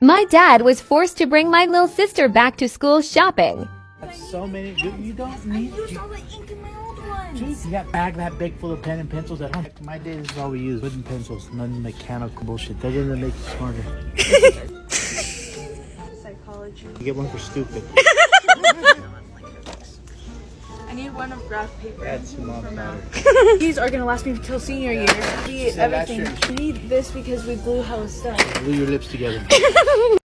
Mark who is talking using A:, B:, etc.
A: My dad was forced to bring my little sister back to school shopping.
B: So many. You don't need.
C: I used all the ink in my old ones.
B: Jeez, you got a bag that big full of pen and pencils at home. My day, this is all we use. Wooden pencils, none mechanical bullshit. That doesn't make you smarter.
C: Psychology.
B: You get one for stupid.
C: I need one of graph paper.
B: That's not matter.
C: These are gonna last me until senior year. We everything. We need this because we glue hella stuff.
B: Glue your lips together.